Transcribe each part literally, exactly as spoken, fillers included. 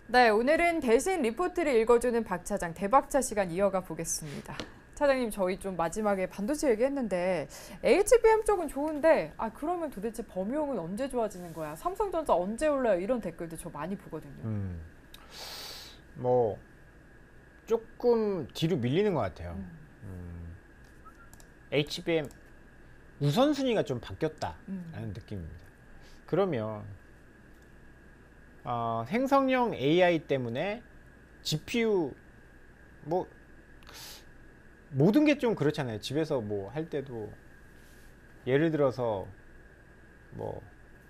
네, 오늘은 대신 리포트를 읽어주는 박 차장 대박차 시간 이어가 보겠습니다. 차장님, 저희 좀 마지막에 반도체 얘기했는데 에이치비엠 쪽은 좋은데 아 그러면 도대체 범용은 언제 좋아지는 거야? 삼성전자 언제 올라요? 이런 댓글도 저 많이 보거든요. 음, 뭐 조금 뒤로 밀리는 것 같아요. 음. 음, 에이치비엠 우선순위가 좀 바뀌었다라는 음. 느낌입니다. 그러면 어, 생성형 에이아이 때문에 지피유 뭐 모든 게 좀 그렇잖아요. 집에서 뭐 할 때도 예를 들어서 뭐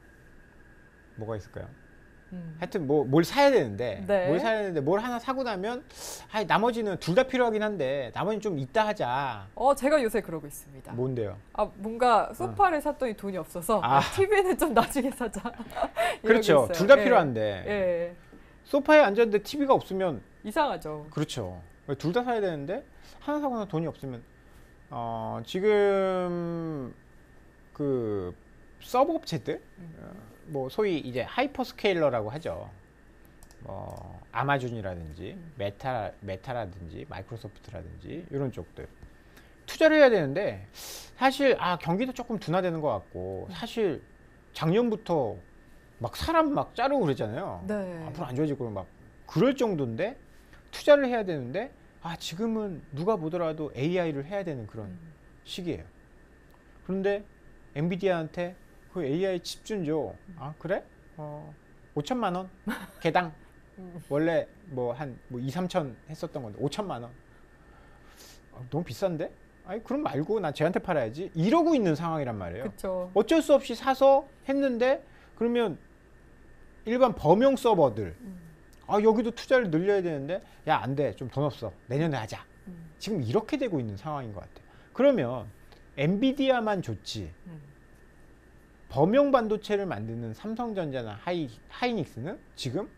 뭐가 있을까요? 음. 하여튼 뭐 뭘 사야 되는데 네. 뭘 사야 되는데 뭘 하나 사고 나면 아 나머지는 둘 다 필요하긴 한데 나머지는 좀 이따 하자. 어, 제가 요새 그러고 있습니다. 뭔데요? 아, 뭔가 소파를 어. 샀더니 돈이 없어서 아. 티비는 좀 나중에 사자. 그렇죠. 둘 다 예. 필요한데 예. 소파에 앉았는데 티비가 없으면 이상하죠. 그렇죠. 둘 다 사야 되는데 하나 사고 나서 돈이 없으면 어, 지금 그 서버 업체들 음. 뭐 소위 이제 하이퍼스케일러라고 하죠. 뭐 아마존이라든지 음. 메타 메타라든지 마이크로소프트라든지 이런 쪽들 투자를 해야 되는데 사실 아 경기도 조금 둔화되는 것 같고 사실 작년부터 막 사람 막 자르고 그랬잖아요. 네. 앞으로 안 좋아지고 막 그럴 정도인데 투자를 해야 되는데 아 지금은 누가 보더라도 에이아이를 해야 되는 그런 음. 시기예요. 그런데 엔비디아한테 그 에이아이 칩 좀 줘. 아 그래? 어, 오천만 원 개당. 원래 뭐 한 뭐 이, 삼천 했었던 건데 오천만 원. 아, 너무 비싼데? 아니 그럼 말고 나 쟤한테 팔아야지. 이러고 있는 상황이란 말이에요. 그쵸. 어쩔 수 없이 사서 했는데 그러면 일반 범용 서버들 음. 아 여기도 투자를 늘려야 되는데 야 안 돼. 좀 돈 없어. 내년에 하자. 음. 지금 이렇게 되고 있는 상황인 것 같아요. 그러면 엔비디아만 좋지 음. 범용 반도체를 만드는 삼성전자나 하이, 하이닉스는 지금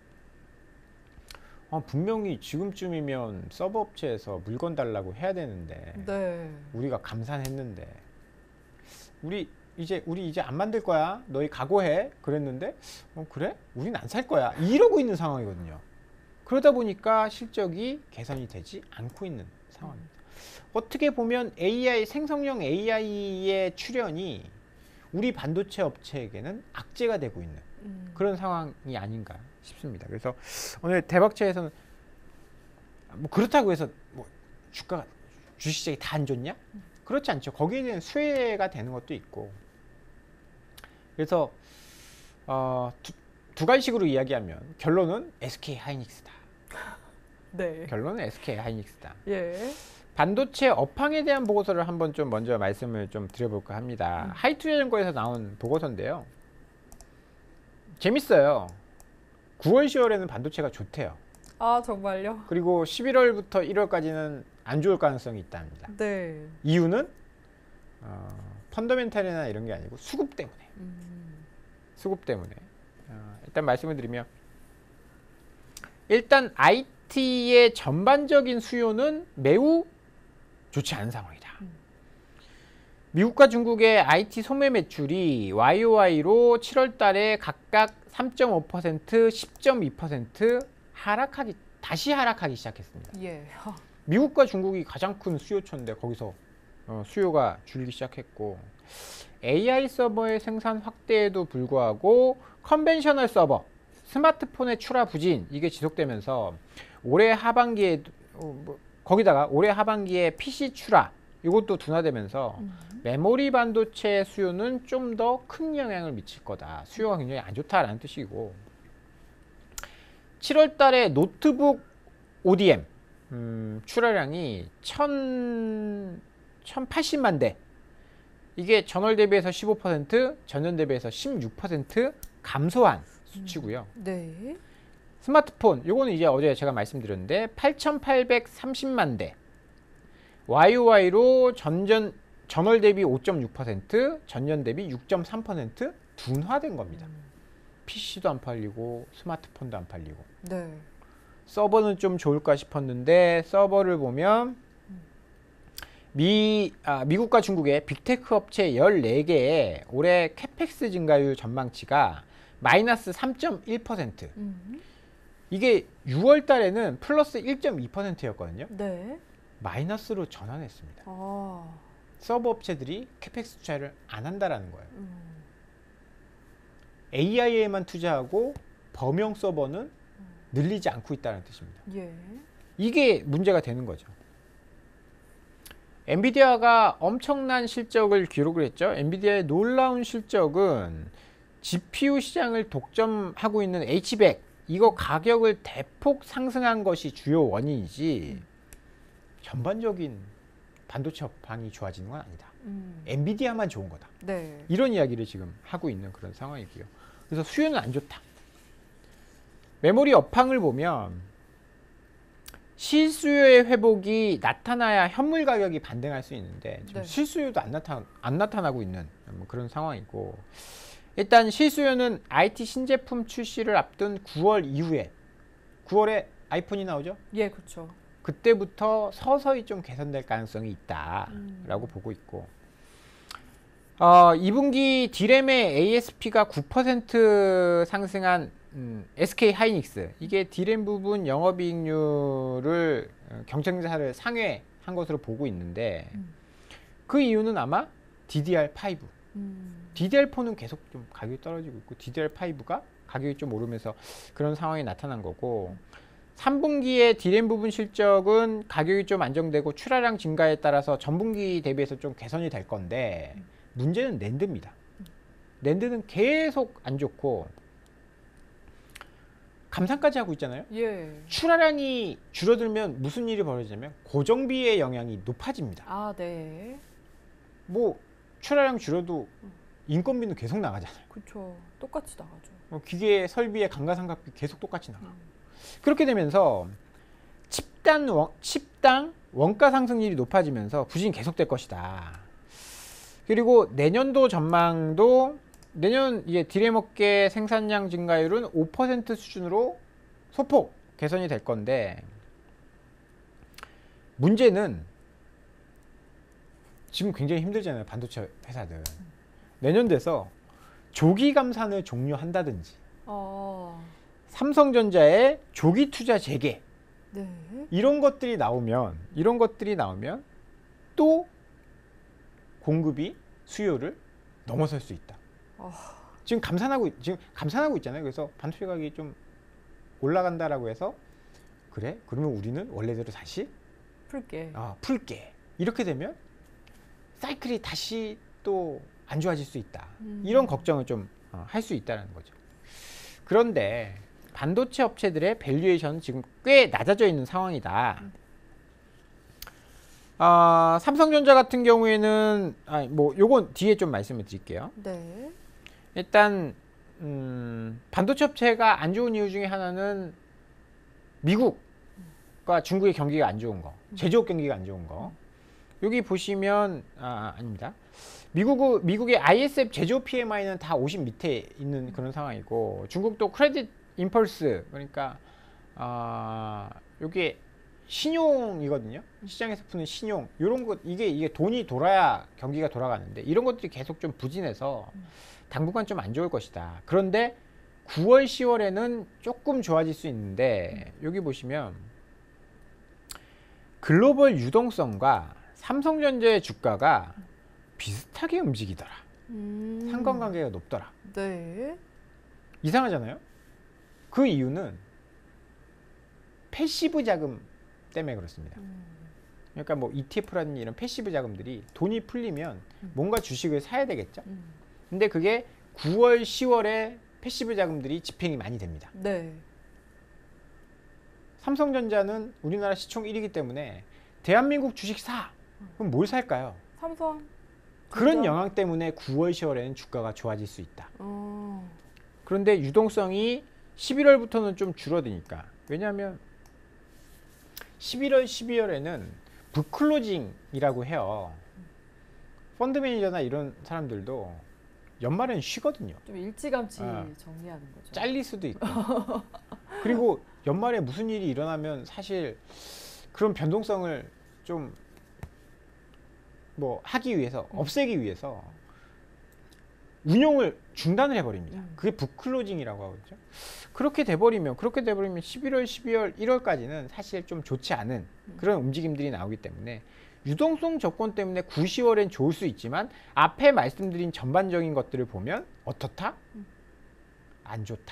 아, 분명히 지금쯤이면 서버 업체에서 물건 달라고 해야 되는데 네. 우리가 감산했는데 우리 이제 우리 이제 안 만들 거야 너희 각오해 그랬는데 어, 그래? 우린 안 살 거야 이러고 있는 상황이거든요. 그러다 보니까 실적이 개선이 되지 않고 있는 상황입니다. 음. 어떻게 보면 에이아이 생성형 에이아이의 출현이 우리 반도체 업체에게는 악재가 되고 있는 음. 그런 상황이 아닌가 싶습니다. 그래서 오늘 대박차에서는 뭐 그렇다고 해서 뭐 주가 주식시장이 다 안 좋냐? 음. 그렇지 않죠. 거기에는 수혜가 되는 것도 있고. 그래서 어, 두, 두 가지식으로 이야기하면 결론은 에스케이 하이닉스다. 네. 결론은 에스케이 하이닉스다. 예. 반도체 업황에 대한 보고서를 한번 좀 먼저 말씀을 좀 드려볼까 합니다. 음. 하이투자연구에서 나온 보고서인데요. 재밌어요. 구월, 시월에는 반도체가 좋대요. 아 정말요? 그리고 십일월부터 일월까지는 안 좋을 가능성이 있답니다. 네. 이유는 어, 펀더멘탈이나 이런 게 아니고 수급 때문에. 음. 수급 때문에. 어, 일단 말씀을 드리면 일단 아이티의 전반적인 수요는 매우 좋지 않은 상황이다. 음. 미국과 중국의 아이티 소매 매출이 와이오와이로 칠월 달에 각각 삼 점 오 퍼센트, 십 점 이 퍼센트 하락하기 다시 하락하기 시작했습니다. 예. 미국과 중국이 가장 큰 수요처인데 거기서 어, 수요가 줄기 시작했고 에이아이 서버의 생산 확대에도 불구하고 컨벤셔널 서버, 스마트폰의 출하 부진 이게 지속되면서 올해 하반기에 어, 뭐, 거기다가 올해 하반기에 피씨 출하 이것도 둔화되면서 음. 메모리 반도체 수요는 좀 더 큰 영향을 미칠 거다. 수요가 굉장히 안 좋다라는 뜻이고 칠월 달에 노트북 오디엠 음, 출하량이 천팔십만 대 이게 전월 대비해서 십오 퍼센트, 전년 대비해서 십육 퍼센트 감소한 수치고요. 음. 네. 스마트폰 요거는 이제 어제 제가 말씀드렸는데 팔천팔백삼십만 대 와이오와이로 전전, 전월 대비 오 점 육 퍼센트, 전년 대비 육 점 삼 퍼센트 둔화된 겁니다. 음. 피씨도 안 팔리고 스마트폰도 안 팔리고. 네. 서버는 좀 좋을까 싶었는데 서버를 보면 미, 아, 미국과 중국의 빅테크 업체 열네 개의 올해 캐펙스 증가율 전망치가 마이너스 삼 점 일 퍼센트. 음. 이게 유월 달에는 플러스 일 점 이 퍼센트였거든요. 네. 마이너스로 전환했습니다. 아. 서버 업체들이 캐펙스 투자를 안 한다라는 거예요. 음. 에이아이에만 투자하고 범용 서버는 늘리지 않고 있다는 뜻입니다. 예. 이게 문제가 되는 거죠. 엔비디아가 엄청난 실적을 기록을 했죠. 엔비디아의 놀라운 실적은 지피유 시장을 독점하고 있는 에이치백 이거 가격을 대폭 상승한 것이 주요 원인이지 전반적인 반도체 업황이 좋아지는 건 아니다. 음. 엔비디아만 좋은 거다. 네. 이런 이야기를 지금 하고 있는 그런 상황이고요. 그래서 수요는 안 좋다. 메모리 업황을 보면 실수요의 회복이 나타나야 현물 가격이 반등할 수 있는데 지금 네. 실수요도 안, 나타, 안 나타나고 있는 뭐 그런 상황이고, 일단 실수요는 아이티 신제품 출시를 앞둔 구월 이후에, 구월에 아이폰이 나오죠? 예, 그렇죠. 그때부터 서서히 좀 개선될 가능성이 있다라고 음. 보고 있고, 어, 이 분기 디램의 에이에스피가 구 퍼센트 상승한 음, 에스케이 하이닉스, 이게 디램 부분 영업이익률을 어, 경쟁사를 상회한 것으로 보고 있는데 음. 그 이유는 아마 디디알 파이브, 음. 디디알 포는 계속 좀 가격이 떨어지고 있고 디디알 파이브가 가격이 좀 오르면서 그런 상황이 나타난 거고, 삼 분기의 디램 부분 실적은 가격이 좀 안정되고 출하량 증가에 따라서 전분기 대비해서 좀 개선이 될 건데 문제는 낸드입니다. 낸드는 계속 안 좋고 감산까지 하고 있잖아요. 예. 출하량이 줄어들면 무슨 일이 벌어지냐면 고정비의 영향이 높아집니다. 아, 네. 뭐 출하량 줄어도 인건비는 계속 나가잖아요. 그렇죠. 똑같이 나가죠. 뭐 기계 설비의 감가상각비 계속 똑같이 나가. 음. 그렇게 되면서 칩단 원, 칩당 원가 상승률이 높아지면서 부진이 계속될 것이다. 그리고 내년도 전망도 내년 이제 디램 업계 생산량 증가율은 오 퍼센트 수준으로 소폭 개선이 될 건데, 문제는 지금 굉장히 힘들잖아요. 반도체 회사들. 내년 돼서 조기 감산을 종료한다든지 아. 삼성전자의 조기 투자 재개 네. 이런 것들이 나오면 이런 것들이 나오면 또 공급이 수요를 넘어설 수 있다. 아. 지금 감산하고 지금 감산하고 있잖아요. 그래서 반도체 가격이 좀 올라간다라고 해서 그래? 그러면 우리는 원래대로 다시 풀게. 아, 풀게. 이렇게 되면 사이클이 다시 또 안 좋아질 수 있다. 음. 이런 걱정을 좀 할 수 있다는 거죠. 그런데 반도체 업체들의 밸류에이션은 지금 꽤 낮아져 있는 상황이다. 아, 삼성전자 같은 경우에는 아, 뭐 요건 뒤에 좀 말씀을 드릴게요. 네. 일단 음, 반도체 업체가 안 좋은 이유 중에 하나는 미국과 중국의 경기가 안 좋은 거, 제조업 경기가 안 좋은 거. 여기 보시면 아, 아닙니다. 미국 미국의 아이에스에프 제조업 피엠아이는 다 오십 밑에 있는 그런 상황이고, 중국도 크레딧 임펄스, 그러니까 아, 요게 신용이거든요. 시장에서 푸는 신용, 이런 것, 이게 이게 돈이 돌아야 경기가 돌아가는데 이런 것들이 계속 좀 부진해서 당분간 좀 안 좋을 것이다. 그런데 구월, 시월에는 조금 좋아질 수 있는데, 여기 보시면 글로벌 유동성과 삼성전자의 주가가 비슷하게 움직이더라. 음. 상관관계가 높더라. 네. 이상하잖아요. 그 이유는 패시브 자금 때문에 그렇습니다. 음. 그러니까 뭐 이티에프라든지 이런 패시브 자금들이 돈이 풀리면 뭔가 주식을 사야 되겠죠. 음. 근데 그게 구월, 시월에 패시브 자금들이 집행이 많이 됩니다. 네. 삼성전자는 우리나라 시총 일 위이기 때문에 대한민국 주식 사. 그럼 뭘 살까요? 삼성. 그런 진짜? 영향 때문에 구월, 시월에는 주가가 좋아질 수 있다. 어. 그런데 유동성이 십일월부터는 좀 줄어드니까. 왜냐하면 십일월, 십이월에는 북클로징이라고 해요. 펀드 매니저나 이런 사람들도 연말엔 쉬거든요. 좀 일찌감치 아. 정리하는 거죠. 잘릴 수도 있고. 그리고 연말에 무슨 일이 일어나면 사실 그런 변동성을 좀 뭐 하기 위해서, 없애기 위해서 운용을 중단을 해버립니다. 음. 그게 북클로징이라고 하거든요. 그렇게 돼버리면 그렇게 돼버리면 십일월, 십이월, 일월까지는 사실 좀 좋지 않은 그런 움직임들이 나오기 때문에 유동성 조건 때문에 구, 시월엔 좋을 수 있지만 앞에 말씀드린 전반적인 것들을 보면 어떻다? 안 좋다.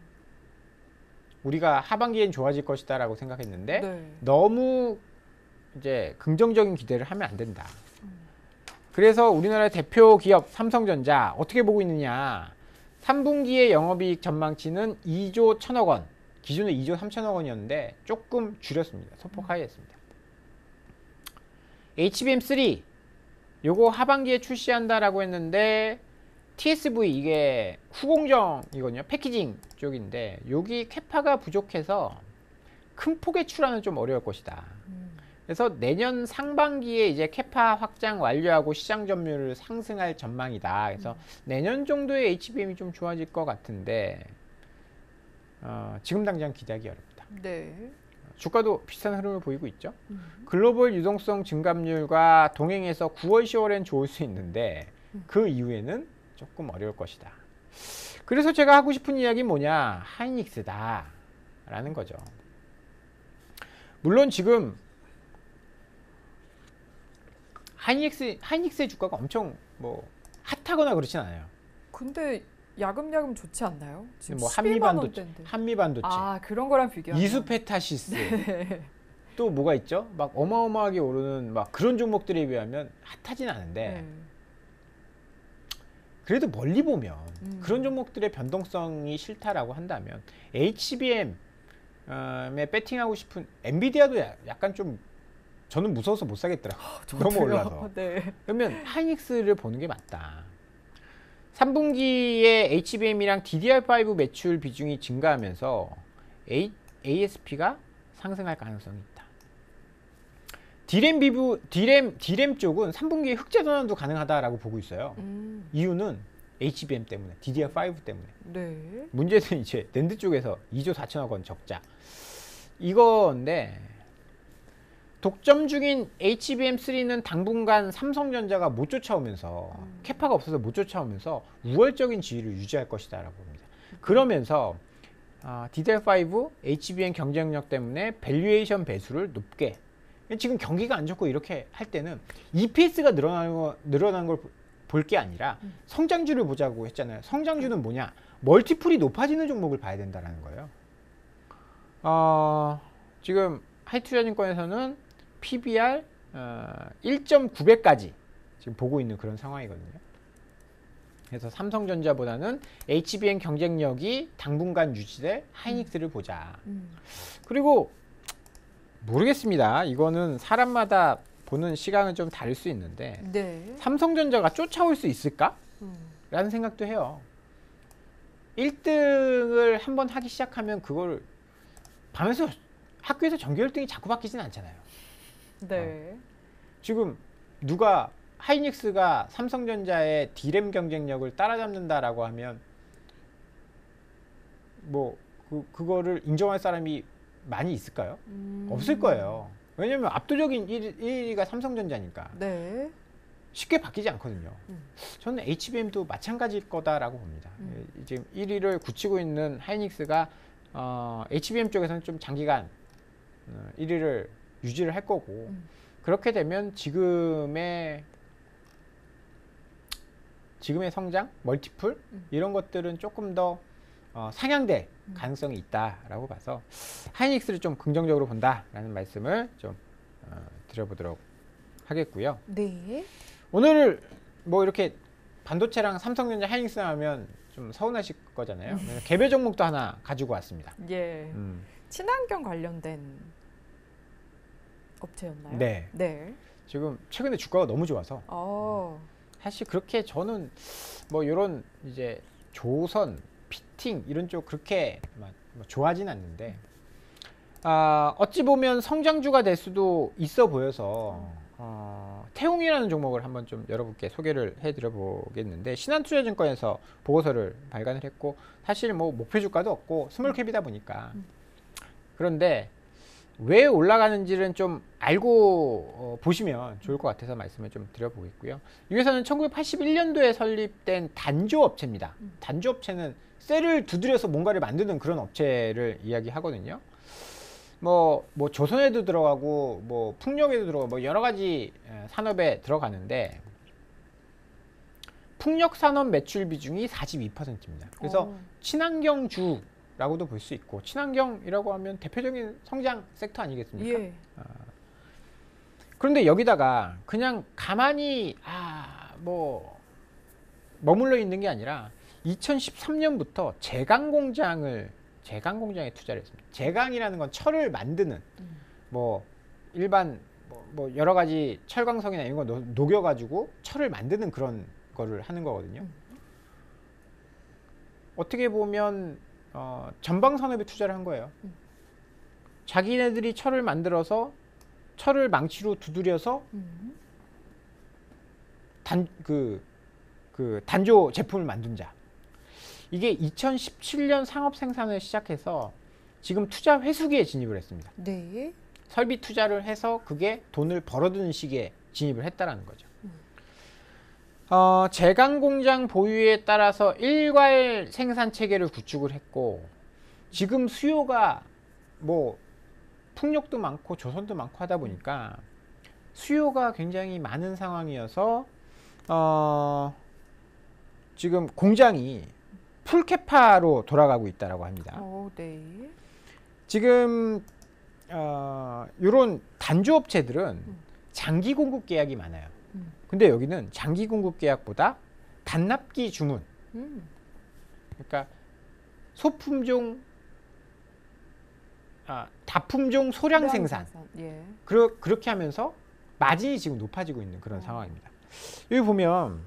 우리가 하반기엔 좋아질 것이다 라고 생각했는데 네. 너무 이제 긍정적인 기대를 하면 안 된다. 그래서 우리나라 대표 기업 삼성전자 어떻게 보고 있느냐. 삼 분기의 영업이익 전망치는 이조 천억 원, 기존에 이조 삼천억 원이었는데 조금 줄였습니다. 소폭 하이했습니다. 에이치비엠 쓰리 요거 하반기에 출시한다라고 했는데 티에스브이 이게 후공정이거든요. 패키징 쪽인데 여기 캐파가 부족해서 큰 폭의 출하는 좀 어려울 것이다. 그래서 내년 상반기에 이제 캐파 확장 완료하고 시장 점유율을 상승할 전망이다. 그래서 음. 내년 정도에 에이치비엠이 좀 좋아질 것 같은데 어, 지금 당장 기대하기 어렵다. 네. 주가도 비슷한 흐름을 보이고 있죠. 음. 글로벌 유동성 증감률과 동행해서 구월, 시월엔 좋을 수 있는데 음. 그 이후에는 조금 어려울 것이다. 그래서 제가 하고 싶은 이야기는 뭐냐. 하이닉스다 라는 거죠. 물론 지금 하이닉스, 하이닉스의 주가가 엄청 뭐 핫하거나 그렇진 않아요. 근데 야금야금 좋지 않나요? 지금 뭐 십일만 한미반도체, 원대인데. 한미반도체, 아 그런 거랑 비교하면 이수페타시스, 네. 또 뭐가 있죠? 막 어마어마하게 오르는 막 그런 종목들에 비하면 핫하진 않은데 네. 그래도 멀리 보면 음. 그런 종목들의 변동성이 싫다라고 한다면 에이치비엠에 배팅하고 싶은 엔비디아도 약간 좀 저는 무서워서 못 사겠더라고요. 너무 올라서. 네. 그러면 하이닉스를 보는 게 맞다. 삼 분기에 에이치비엠이랑 디디알파이브 매출 비중이 증가하면서 A, 에이에스피가 상승할 가능성이 있다. 디램 비부, 디램, 디램 쪽은 삼 분기에 흑자 전환도 가능하다라고 보고 있어요. 음. 이유는 에이치비엠 때문에, 디디알파이브 때문에. 네. 문제는 이제 낸드 쪽에서 이조 사천억 원 적자. 이건데 독점 중인 에이치비엠 쓰리는 당분간 삼성전자가 못 쫓아오면서 음. 캐파가 없어서 못 쫓아오면서 우월적인 지위를 유지할 것이다 라고 봅니다. 음. 그러면서 어, 디디알파이브, 에이치비엠 경쟁력 때문에 밸류에이션 배수를 높게 지금 경기가 안 좋고 이렇게 할 때는 이피에스가 늘어나는, 거, 늘어나는 걸 볼 게 아니라 음. 성장주를 보자고 했잖아요. 성장주는 뭐냐? 멀티플이 높아지는 종목을 봐야 된다는 거예요. 어, 지금 하이투자증권에서는 피비알 어, 일 점 구 배까지 지금 보고 있는 그런 상황이거든요. 그래서 삼성전자보다는 에이치비엠 경쟁력이 당분간 유지될 하이닉스를 보자. 음. 그리고 모르겠습니다. 이거는 사람마다 보는 시각은 좀 다를 수 있는데 네. 삼성전자가 쫓아올 수 있을까? 음. 라는 생각도 해요. 일 등을 한번 하기 시작하면 그걸 밤에서 학교에서 전교 일 등이 자꾸 바뀌진 않잖아요. 네. 어. 지금 누가 하이닉스가 삼성전자의 디램 경쟁력을 따라잡는다라고 하면 뭐 그, 그거를 인정할 사람이 많이 있을까요? 음. 없을 거예요. 왜냐면 압도적인 일 위가 삼성전자니까. 네. 쉽게 바뀌지 않거든요. 음. 저는 에이치비엠도 마찬가지일 거다라고 봅니다. 음. 지금 일 위를 굳히고 있는 하이닉스가 어, 에이치비엠 쪽에서는 좀 장기간 어, 일 위를 유지를 할 거고 음. 그렇게 되면 지금의 지금의 성장, 멀티플 음. 이런 것들은 조금 더 어, 상향될 음. 가능성이 있다라고 봐서 하이닉스를 좀 긍정적으로 본다라는 말씀을 좀 어, 드려보도록 하겠고요. 네. 오늘 뭐 이렇게 반도체랑 삼성전자, 하이닉스 하면 좀 서운하실 거잖아요. 음. 개별 종목도 하나 가지고 왔습니다. 예. 음. 친환경 관련된 업체였나요? 네. 네. 지금 최근에 주가가 너무 좋아서 어. 사실 그렇게 저는 뭐 이런 이제 조선, 피팅 이런 쪽 그렇게 막 좋아하진 않는데 아, 어찌 보면 성장주가 될 수도 있어 보여서 어, 태웅이라는 종목을 한번 좀 여러분께 소개를 해드려 보겠는데 신한투자증권에서 보고서를 발간을 했고 사실 뭐 목표 주가도 없고 스몰캡이다 보니까 그런데 왜 올라가는지는 좀 알고 어, 보시면 좋을 것 같아서 말씀을 좀 드려보겠고요. 이 회사는 천구백팔십일 년도에 설립된 단조업체입니다. 음. 단조업체는 쇠를 두드려서 뭔가를 만드는 그런 업체를 이야기하거든요. 뭐, 뭐 조선에도 들어가고 뭐 풍력에도 들어가고 뭐 여러 가지 산업에 들어가는데 풍력 산업 매출 비중이 사십이 퍼센트입니다. 그래서 오. 친환경주라고도 볼 수 있고, 친환경이라고 하면 대표적인 성장 섹터 아니겠습니까? 예. 아, 그런데 여기다가 그냥 가만히 아, 뭐 머물러 있는 게 아니라 이천십삼 년부터 제강 공장을 제강 공장에 투자를 했습니다. 제강이라는 건 철을 만드는 음. 뭐 일반 뭐, 뭐 여러 가지 철광석이나 이런 거 녹여 가지고 철을 만드는 그런 거를 하는 거거든요. 음. 어떻게 보면 어, 전방 산업에 투자를 한 거예요. 음. 자기네들이 철을 만들어서 철을 망치로 두드려서 음. 단 그 그 단조 제품을 만든 자. 이게 이천십칠 년 상업 생산을 시작해서 지금 투자 회수기에 진입을 했습니다. 네. 설비 투자를 해서 그게 돈을 벌어드는 시기에 진입을 했다라는 거죠. 음. 어, 제강 공장 보유에 따라서 일괄 생산 체계를 구축을 했고, 지금 수요가 뭐 풍력도 많고 조선도 많고 하다 보니까 수요가 굉장히 많은 상황이어서 어, 지금 공장이 풀캐파로 돌아가고 있다라고 합니다. 오, 네. 지금 어, 이런 단조업체들은 음. 장기 공급 계약이 많아요. 음. 근데 여기는 장기 공급 계약보다 단납기 주문, 음. 그러니까 소품종, 아, 다품종 소량 생산, 예. 그러, 그렇게 하면서 마진이 지금 높아지고 있는 그런 어. 상황입니다. 여기 보면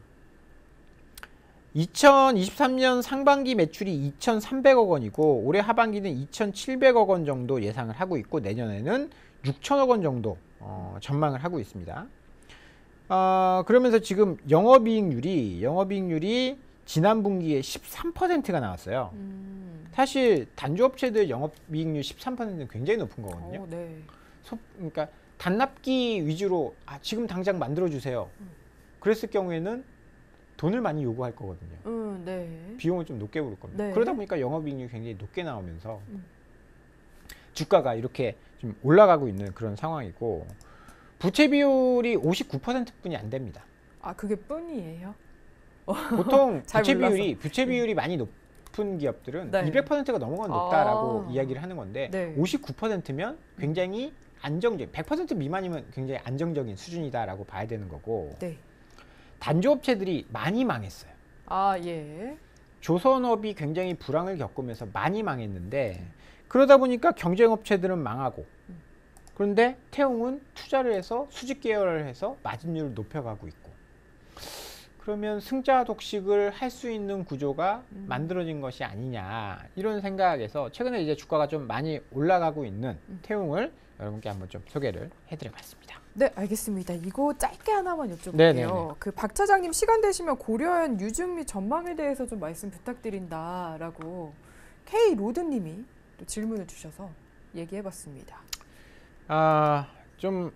이천이십삼 년 상반기 매출이 이천삼백억 원이고 올해 하반기는 이천칠백억 원 정도 예상을 하고 있고 내년에는 육천억 원 정도 어, 전망을 하고 있습니다. 어, 그러면서 지금 영업이익률이 영업이익률이 지난 분기에 십삼 퍼센트가 나왔어요. 음. 사실 단조업체들 영업이익률 십삼 퍼센트는 굉장히 높은 거거든요. 오, 네. 소, 그러니까 단납기 위주로 아, 지금 당장 만들어 주세요. 음. 그랬을 경우에는 돈을 많이 요구할 거거든요. 음, 네. 비용을 좀 높게 부를 겁니다. 네. 그러다 보니까 영업이익률이 굉장히 높게 나오면서 음. 주가가 이렇게 좀 올라가고 있는 그런 상황이고 부채 비율이 오십구 퍼센트뿐이 안 됩니다. 아, 그게 뿐이에요? 보통 잘 부채 몰라서. 비율이 부채 비율이 많이 높은 기업들은 네. 이백 퍼센트가 넘어가면 높다라고 아. 이야기를 하는 건데 네. 오십구 퍼센트면 굉장히 안정적, 백 퍼센트 미만이면 굉장히 안정적인 수준이다라고 봐야 되는 거고 네. 단조업체들이 많이 망했어요. 아, 예. 조선업이 굉장히 불황을 겪으면서 많이 망했는데 그러다 보니까 경쟁업체들은 망하고 그런데 태웅은 투자를 해서 수직 계열을 해서 마진율을 높여가고 있고 그러면 승자 독식을 할 수 있는 구조가 음. 만들어진 것이 아니냐 이런 생각에서 최근에 이제 주가가 좀 많이 올라가고 있는 음. 태웅을 여러분께 한번 좀 소개를 해드려봤습니다. 네, 알겠습니다. 이거 짧게 하나만 여쭤볼게요. 네네네. 그 박 차장님 시간 되시면 고려한 유증 및 전망에 대해서 좀 말씀 부탁드린다라고 K 로드님이 또 질문을 주셔서 얘기해봤습니다. 아, 좀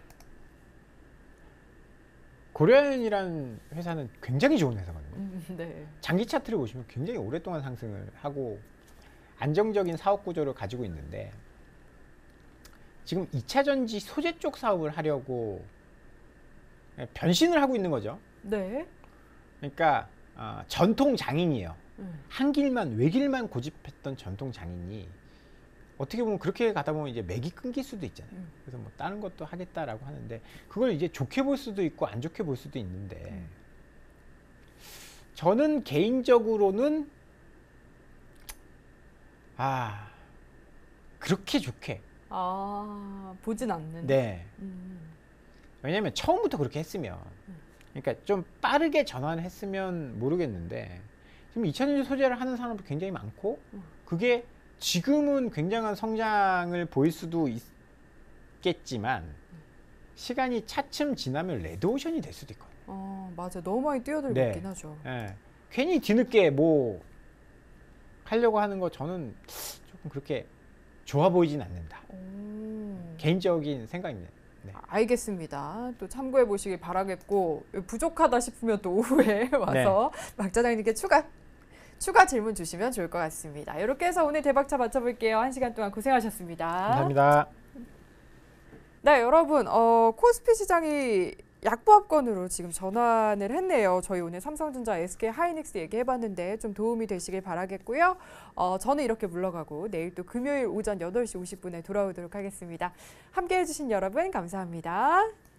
고려현이라는 회사는 굉장히 좋은 회사거든요. 음, 네. 장기 차트를 보시면 굉장히 오랫동안 상승을 하고 안정적인 사업 구조를 가지고 있는데 지금 이 차 전지 소재 쪽 사업을 하려고 변신을 하고 있는 거죠. 네. 그러니까 어, 전통 장인이에요. 음. 한 길만 외길만 고집했던 전통 장인이 어떻게 보면 그렇게 가다 보면 이제 맥이 끊길 수도 있잖아요. 음. 그래서 뭐 다른 것도 하겠다라고 하는데 그걸 이제 좋게 볼 수도 있고 안 좋게 볼 수도 있는데 음. 저는 개인적으로는 아 그렇게 좋게 아, 보진 않는. 네 음. 왜냐면 처음부터 그렇게 했으면 그러니까 좀 빠르게 전환을 했으면 모르겠는데 지금 이 차 전지 소재를 하는 사람도 굉장히 많고 그게 지금은 굉장한 성장을 보일 수도 있겠지만 시간이 차츰 지나면 레드오션이 될 수도 있거든요. 어, 맞아. 너무 많이 뛰어들고 네. 있긴 하죠. 예. 괜히 뒤늦게 뭐 하려고 하는 거 저는 조금 그렇게 좋아 보이진 않는다. 오. 개인적인 생각입니다. 네. 알겠습니다. 또 참고해 보시길 바라겠고 부족하다 싶으면 또 오후에 와서 네. 박 차장님께 추가 추가 질문 주시면 좋을 것 같습니다. 이렇게 해서 오늘 대박차 맞춰볼게요. 한 시간 동안 고생하셨습니다. 감사합니다. 네, 여러분, 어, 코스피 시장이 약보합권으로 지금 전환을 했네요. 저희 오늘 삼성전자, 에스케이 하이닉스 얘기해봤는데 좀 도움이 되시길 바라겠고요. 어, 저는 이렇게 물러가고 내일 또 금요일 오전 여덟 시 오십 분에 돌아오도록 하겠습니다. 함께해 주신 여러분 감사합니다.